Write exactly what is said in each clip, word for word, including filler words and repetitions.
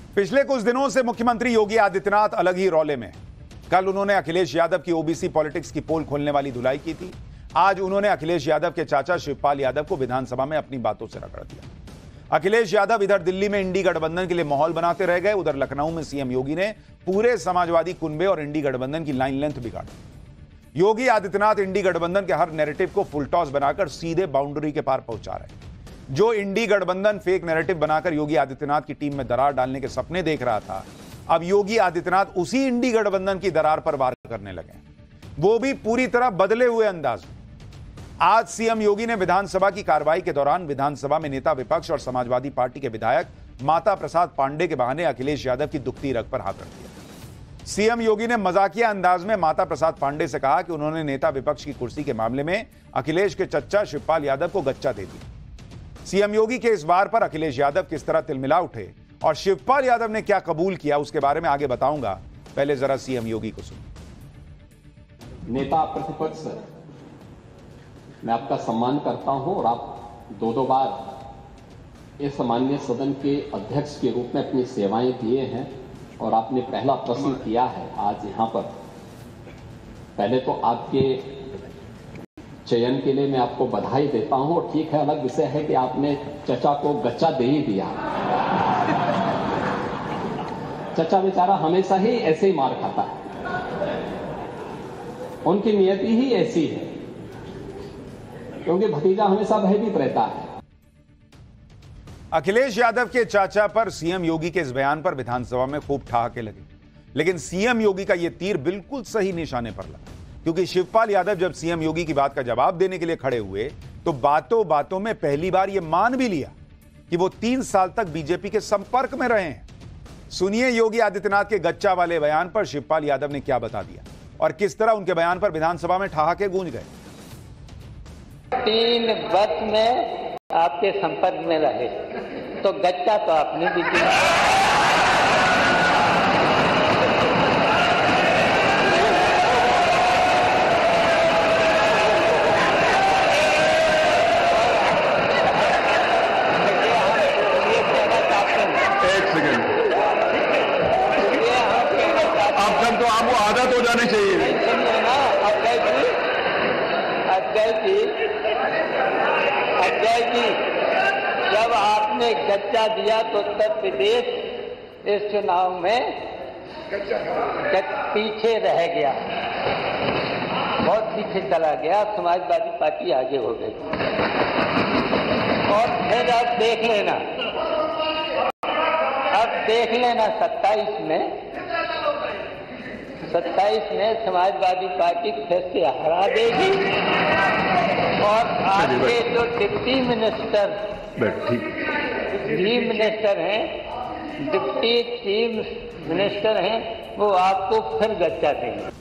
पिछले कुछ दिनों से मुख्यमंत्री योगी आदित्यनाथ अलग ही रौले में। कल उन्होंने अखिलेश यादव की ओबीसी पॉलिटिक्स की पोल खोलने वाली धुलाई की थी। आज उन्होंने अखिलेश यादव के चाचा शिवपाल यादव को विधानसभा में अपनी बातों से रगड़ दिया। अखिलेश यादव इधर दिल्ली में इंडी गठबंधन के लिए माहौल बनाते रह गए, उधर लखनऊ में सीएम योगी ने पूरे समाजवादी कुनबे और इंडी गठबंधन की लाइन लेंथ बिगाड़ी। योगी आदित्यनाथ इंडी गठबंधन के हर नैरेटिव को फुल टॉस बनाकर सीधे बाउंड्री के पार पहुंचा रहे हैं। जो इंडी गठबंधन फेक नैरेटिव बनाकर योगी आदित्यनाथ की टीम में दरार डालने के सपने देख रहा था, अब योगी आदित्यनाथ उसी इंडी गठबंधन की दरार पर वार करने लगे, वो भी पूरी तरह बदले हुए अंदाज में। आज सीएम योगी ने विधानसभा की कार्रवाई के दौरान विधानसभा में नेता विपक्ष और समाजवादी पार्टी के विधायक माता प्रसाद पांडे के बहाने अखिलेश यादव की दुखती रग पर हाथ रख दिया। सीएम योगी ने मजाकिया अंदाज में माता प्रसाद पांडे से कहा कि उन्होंने नेता विपक्ष की कुर्सी के मामले में अखिलेश के चच्चा शिवपाल यादव को गच्चा दे दिया। सीएम योगी के इस वार पर अखिलेश यादव किस तरह तिलमिला उठे और शिवपाल यादव ने क्या कबूल किया, उसके बारे में आगे बताऊंगा। पहले जरा सीएम योगी को सुनिए। नेता प्रतिपक्ष, मैं आपका सम्मान करता हूं और आप दो दो बार इस सामान्य सदन के अध्यक्ष के रूप में अपनी सेवाएं दिए हैं और आपने पहला प्रश्न किया है आज यहां पर। पहले तो आपके चयन के लिए मैं आपको बधाई देता हूं और ठीक है, अलग विषय है कि आपने चचा को गच्चा दे ही दिया। चचा बेचारा हमेशा ही ऐसे ही मार खाता है, उनकी नियति ही ऐसी है, क्योंकि भतीजा हमेशा भयभीत रहता है। अखिलेश यादव के चाचा पर सीएम योगी के इस बयान पर विधानसभा में खूब ठहाके लगे, लेकिन सीएम योगी का यह तीर बिल्कुल सही निशाने पर लगा, क्योंकि शिवपाल यादव जब सीएम योगी की बात का जवाब देने के लिए खड़े हुए तो बातों बातों में पहली बार यह मान भी लिया कि वो तीन साल तक बीजेपी के संपर्क में रहे हैं। सुनिए योगी आदित्यनाथ के गच्चा वाले बयान पर शिवपाल यादव ने क्या बता दिया और किस तरह उनके बयान पर विधानसभा में ठहाके गूंज गए। तीन वर्ष में आपके संपर्क में रहे तो गच्चा तो आपने भी दिया। तो आप वो आदत हो जानी चाहिए ना। अजय जी, अजय जी, अजय जी, जब आपने गच्चा दिया तो उत्तर प्रदेश इस चुनाव में पीछे रह गया, बहुत पीछे चला गया। समाजवादी पार्टी आगे हो गई और फिर अब देख लेना, अब देख लेना सत्ताईस में सत्ताईस में समाजवादी पार्टी फिर से हरा देगी और आपके जो डिप्टी मिनिस्टर चीफ मिनिस्टर हैं, डिप्टी चीफ मिनिस्टर हैं, वो आपको फिर गच्चा देंगे।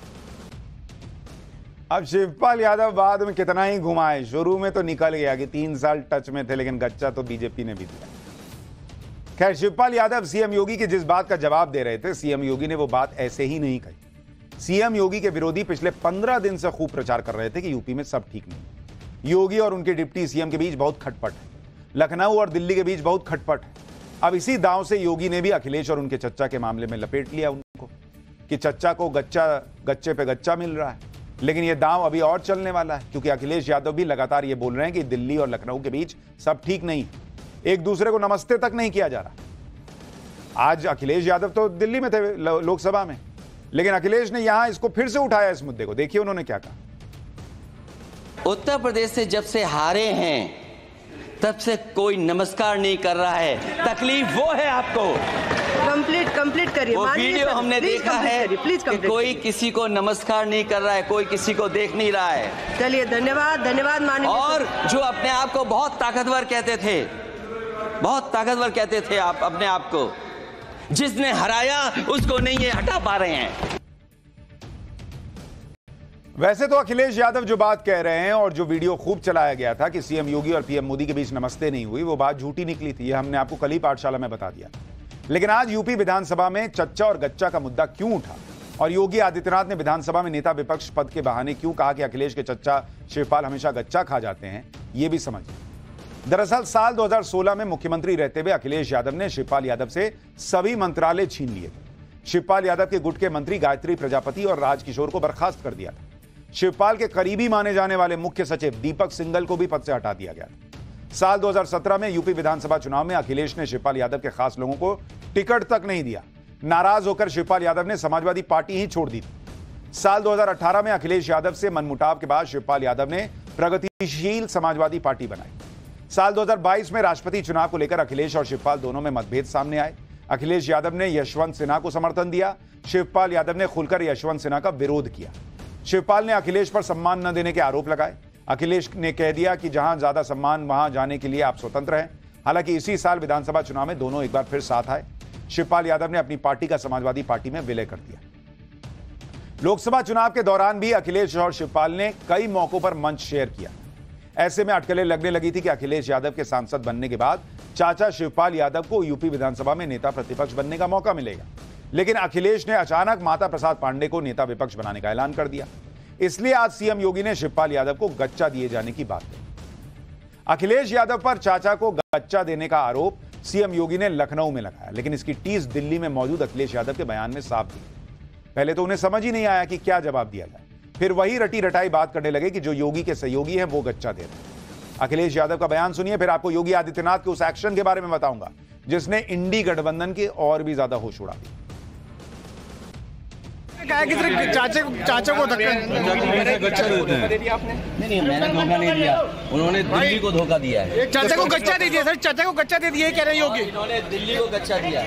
अब शिवपाल यादव बाद में कितना ही घुमाए, शुरू में तो निकल गया कि तीन साल टच में थे, लेकिन गच्चा तो बीजेपी ने भी दिया। खैर, शिवपाल यादव सीएम योगी के जिस बात का जवाब दे रहे थे, सीएम योगी ने वो बात ऐसे ही नहीं कही। सीएम योगी के विरोधी पिछले पंद्रह दिन से खूब प्रचार कर रहे थे कि यूपी में सब ठीक नहीं। योगी और उनके डिप्टी सीएम के बीच बहुत खटपट है, लखनऊ और दिल्ली के बीच बहुत खटपट है। अब इसी दांव से योगी ने भी अखिलेश और उनके चच्चा के मामले में लपेट लिया उनको कि चच्चा को गच्चा गच्चे पे गच्चा मिल रहा है। लेकिन यह दांव अभी और चलने वाला है, क्योंकि अखिलेश यादव भी लगातार ये बोल रहे हैं कि दिल्ली और लखनऊ के बीच सब ठीक नहीं, एक दूसरे को नमस्ते तक नहीं किया जा रहा। आज अखिलेश यादव तो दिल्ली में थे लोकसभा में, लेकिन अखिलेश ने यहां इसको फिर से उठाया इस मुद्दे को। देखिए उन्होंने क्या कहा। उत्तर प्रदेश से जब से हारे हैं तब से कोई नमस्कार नहीं कर रहा है। तकलीफ वो है आपको। कंप्लीट कंप्लीट करिए। वो वीडियो हमने देखा है कि कोई किसी को नमस्कार नहीं कर रहा है, कोई किसी को देख नहीं रहा है। चलिए, धन्यवाद धन्यवाद माननीय। और जो अपने आप को बहुत ताकतवर कहते थे, बहुत ताकतवर कहते थे आप अपने आप को, जिसने हराया उसको नहीं ये हटा पा रहे हैं। वैसे तो अखिलेश यादव जो बात कह रहे हैं और जो वीडियो खूब चलाया गया था कि सीएम योगी और पीएम मोदी के बीच नमस्ते नहीं हुई, वो बात झूठी निकली थी। ये हमने आपको कल ही पाठशाला में बता दिया। लेकिन आज यूपी विधानसभा में चच्चा और गच्चा का मुद्दा क्यों उठा और योगी आदित्यनाथ ने विधानसभा में नेता विपक्ष पद के बहाने क्यों कहा कि अखिलेश के चच्चा शिवपाल हमेशा गच्चा खा जाते हैं, ये भी समझिए। दरअसल साल दो हज़ार सोलह में मुख्यमंत्री रहते हुए अखिलेश यादव ने शिवपाल यादव से सभी मंत्रालय छीन लिए थे। शिवपाल यादव के गुट के मंत्री गायत्री प्रजापति और राजकिशोर को बर्खास्त कर दिया था। शिवपाल के करीबी माने जाने वाले मुख्य सचिव दीपक सिंघल को भी पद से हटा दिया गया था। साल दो हज़ार सत्रह में यूपी विधानसभा चुनाव में अखिलेश ने शिवपाल यादव के खास लोगों को टिकट तक नहीं दिया। नाराज होकर शिवपाल यादव ने समाजवादी पार्टी ही छोड़ दी थी। साल दो हज़ार अठारह में अखिलेश यादव से मनमुटाव के बाद शिवपाल यादव ने प्रगतिशील समाजवादी पार्टी बनाई। साल दो हज़ार बाईस में राष्ट्रपति चुनाव को लेकर अखिलेश और शिवपाल दोनों में मतभेद सामने आए। अखिलेश यादव ने यशवंत सिन्हा को समर्थन दिया, शिवपाल यादव ने खुलकर यशवंत सिन्हा का विरोध किया। शिवपाल ने अखिलेश पर सम्मान न देने के आरोप लगाए। अखिलेश ने कह दिया कि जहां ज्यादा सम्मान वहां जाने के लिए आप स्वतंत्र हैं। हालांकि इसी साल विधानसभा चुनाव में दोनों एक बार फिर साथ आए। शिवपाल यादव ने अपनी पार्टी का समाजवादी पार्टी में विलय कर दिया। लोकसभा चुनाव के दौरान भी अखिलेश और शिवपाल ने कई मौकों पर मंच शेयर किया। ऐसे में अटकलें लगने लगी थी कि अखिलेश यादव के सांसद बनने के बाद चाचा शिवपाल यादव को यूपी विधानसभा में नेता प्रतिपक्ष बनने का मौका मिलेगा। लेकिन अखिलेश ने अचानक माता प्रसाद पांडे को नेता विपक्ष बनाने का ऐलान कर दिया। इसलिए आज सीएम योगी ने शिवपाल यादव को गच्चा दिए जाने की बात कही। अखिलेश यादव पर चाचा को गच्चा देने का आरोप सीएम योगी ने लखनऊ में लगाया, लेकिन इसकी टीस दिल्ली में मौजूद अखिलेश यादव के बयान में साफ थी। पहले तो उन्हें समझ ही नहीं आया कि क्या जवाब दिया जाए। फिर वही रटी रटाई बात करने लगे कि जो योगी के सहयोगी हैं वो गच्चा दे रहे हैं। अखिलेश यादव का बयान सुनिए, फिर आपको योगी आदित्यनाथ के उस एक्शन के बारे में बताऊंगा जिसने इंडी गठबंधन के और भी ज्यादा होश उड़ा दी। चाचा चाचा को धक्का दे दिया आपने? नहीं नहीं, मैंने धोखा नहीं दिया, उन्होंने दिल्ली को धोखा दिया है। चाचा को गच्चा दे दिया सर, चाचा को गच्चा दे दिया कह रहे योगी। इन्होंने दिल्ली को गच्चा दिया।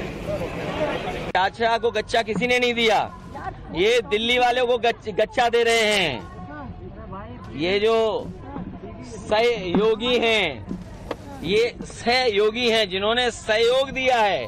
चाचा को गच्चा किसी ने नहीं दिया, ये दिल्ली वाले को गच्चा दे रहे हैं। ये जो सहयोगी हैं, ये सहयोगी हैं जिन्होंने सहयोग दिया है।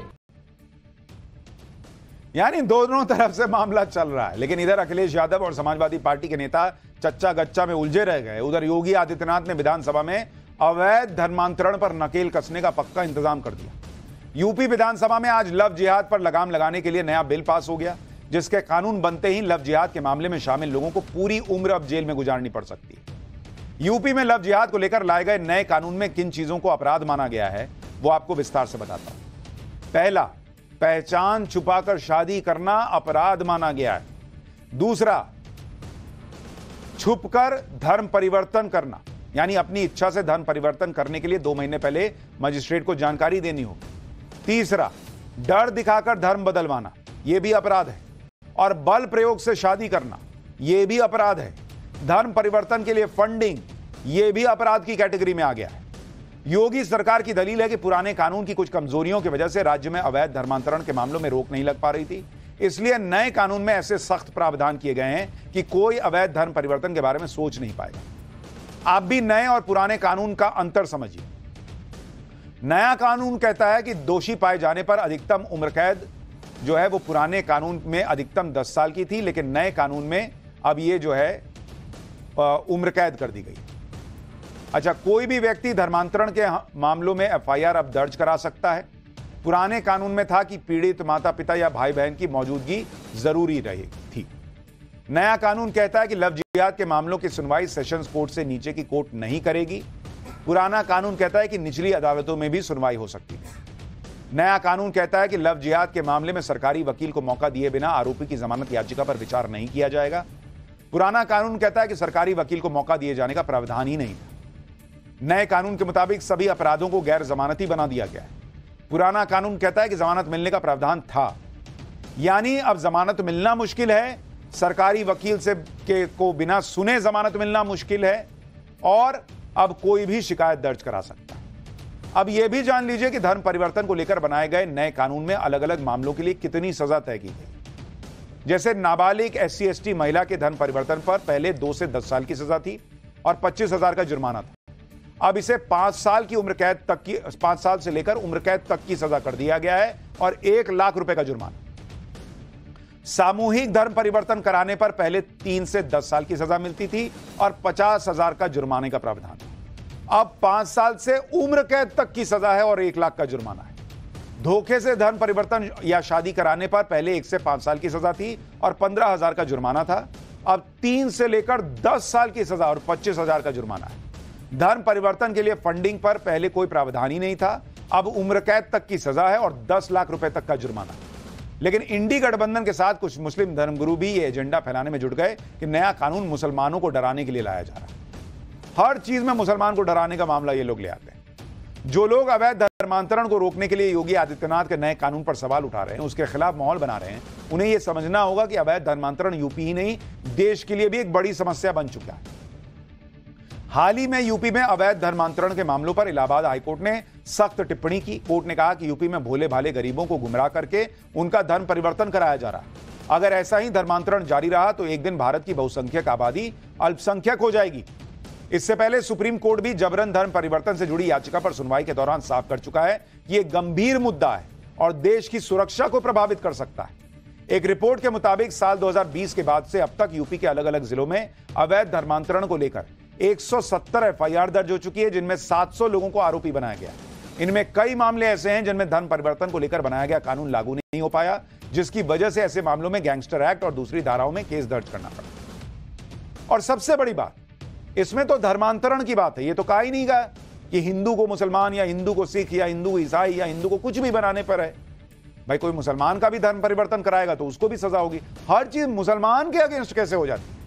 यानी दोनों तरफ से मामला चल रहा है, लेकिन इधर अखिलेश यादव और समाजवादी पार्टी के नेता चच्चा गच्चा में उलझे रह गए। उधर योगी आदित्यनाथ ने विधानसभा में अवैध धर्मांतरण पर नकेल कसने का पक्का इंतजाम कर दिया। यूपी विधानसभा में आज लव जिहाद पर लगाम लगाने के लिए नया बिल पास हो गया, जिसके कानून बनते ही लव जिहाद के मामले में शामिल लोगों को पूरी उम्र अब जेल में गुजारनी पड़ सकती है। यूपी में लव जिहाद को लेकर लाए गए नए कानून में किन चीजों को अपराध माना गया है वो आपको विस्तार से बताता हूं। पहला, पहचान छुपाकर शादी करना अपराध माना गया है। दूसरा, छुपकर धर्म परिवर्तन करना, यानी अपनी इच्छा से धर्म परिवर्तन करने के लिए दो महीने पहले मजिस्ट्रेट को जानकारी देनी होगी। तीसरा, डर दिखाकर धर्म बदलवाना, यह भी अपराध है। और बल प्रयोग से शादी करना, यह भी अपराध है। धर्म परिवर्तन के लिए फंडिंग, यह भी अपराध की कैटेगरी में आ गया है। योगी सरकार की दलील है कि पुराने कानून की कुछ कमजोरियों की वजह से राज्य में अवैध धर्मांतरण के मामलों में रोक नहीं लग पा रही थी, इसलिए नए कानून में ऐसे सख्त प्रावधान किए गए हैं कि कोई अवैध धर्म परिवर्तन के बारे में सोच नहीं पाएगा। आप भी नए और पुराने कानून का अंतर समझिए। नया कानून कहता है कि दोषी पाए जाने पर अधिकतम उम्र कैद जो है वो पुराने कानून में अधिकतम दस साल की थी, लेकिन नए कानून में अब ये जो है उम्र कैद कर दी गई। अच्छा, कोई भी व्यक्ति धर्मांतरण के मामलों में एफ आई आर अब दर्ज करा सकता है। पुराने कानून में था कि पीड़ित माता पिता या भाई बहन की मौजूदगी जरूरी रही थी। नया कानून कहता है कि लव जिहाद के मामलों की सुनवाई सेशंस कोर्ट से नीचे की कोर्ट नहीं करेगी। पुराना कानून कहता है कि निचली अदालतों में भी सुनवाई हो सकती है। नया कानून कहता है कि लव जिहाद के मामले में सरकारी वकील को मौका दिए बिना आरोपी की जमानत याचिका पर विचार नहीं किया जाएगा। पुराना कानून कहता है कि सरकारी वकील को मौका दिए जाने का प्रावधान ही नहीं था। नए कानून के मुताबिक सभी अपराधों को गैर जमानती बना दिया गया है। पुराना कानून कहता है कि जमानत मिलने का प्रावधान था, यानी अब जमानत मिलना मुश्किल है, सरकारी वकील से के को बिना सुने जमानत मिलना मुश्किल है, और अब कोई भी शिकायत दर्ज करा सकता है। अब यह भी जान लीजिए कि धर्म परिवर्तन को लेकर बनाए गए नए कानून में अलग अलग मामलों के लिए कितनी सजा तय की गई। जैसे नाबालिग एस सी एस टी महिला के धर्म परिवर्तन पर पहले दो से दस साल की सजा थी और पच्चीस हजार का जुर्माना था। अब इसे पांच साल की उम्र कैद तक की पांच साल से लेकर उम्र कैद तक की सजा कर दिया गया है और एक लाख रुपए का जुर्माना। सामूहिक धर्म परिवर्तन कराने पर पहले तीन से दस साल की सजा मिलती थी और पचास हजार का जुर्माने का प्रावधान। अब पांच साल से उम्र कैद तक की सजा है और एक लाख का जुर्माना है। धोखे से धर्म परिवर्तन या शादी कराने पर पहले एक से पांच साल की सजा थी और पंद्रह हजार का जुर्माना था। अब तीन से लेकर दस साल की सजा और पच्चीस हजार का जुर्माना है। धर्म परिवर्तन के लिए फंडिंग पर पहले कोई प्रावधान ही नहीं था, अब उम्र कैद तक की सजा है और दस लाख रुपए तक का जुर्माना। लेकिन इंडी गठबंधन के साथ कुछ मुस्लिम धर्मगुरु भी ये एजेंडा फैलाने में जुट गए कि नया कानून मुसलमानों को डराने के लिए लाया जा रहा है। हर चीज में मुसलमान को डराने का मामला ये लोग ले आते हैं। जो लोग अवैध धर्मांतरण को रोकने के लिए योगी आदित्यनाथ के नए कानून पर सवाल उठा रहे हैं, उसके खिलाफ माहौल बना रहे हैं, उन्हें यह समझना होगा कि अवैध धर्मांतरण यूपी ही नहीं, देश के लिए भी एक बड़ी समस्या बन चुका है। हाल ही में यूपी में अवैध धर्मांतरण के मामलों पर इलाहाबाद हाईकोर्ट ने सख्त टिप्पणी की। कोर्ट ने कहा कि यूपी में भोले भाले गरीबों को गुमराह करके उनका धर्म परिवर्तन कराया जा रहा है। अगर ऐसा ही धर्मांतरण जारी रहा तो एक दिन भारत की बहुसंख्यक आबादी अल्पसंख्यक हो जाएगी। इससे पहले सुप्रीम कोर्ट भी जबरन धर्म परिवर्तन से जुड़ी याचिका पर सुनवाई के दौरान साफ कर चुका है कि यह गंभीर मुद्दा है और देश की सुरक्षा को प्रभावित कर सकता है। एक रिपोर्ट के मुताबिक साल दो हज़ार बीस के बाद से अब तक यूपी के अलग अलग जिलों में अवैध धर्मांतरण को लेकर एक सौ सत्तर एफ आई आर दर्ज हो चुकी है, जिनमें सात सौ लोगों को आरोपी बनाया गया। इनमें कई मामले ऐसे हैं जिनमें धर्म परिवर्तन को लेकर बनाया गया कानून लागू नहीं हो पाया, जिसकी वजह से ऐसे मामलों में गैंगस्टर एक्ट और दूसरी धाराओं में केस दर्ज करना पड़ा। और सबसे बड़ी बात, इसमें तो धर्मांतरण की बात है, ये तो कहा ही नहीं गया कि हिंदू को मुसलमान या हिंदू को सिख या हिंदू को ईसाई या हिंदू को कुछ भी बनाने पर है। भाई कोई मुसलमान का भी धर्म परिवर्तन कराएगा तो उसको भी सजा होगी। हर चीज मुसलमान के अगेंस्ट कैसे हो जाती है?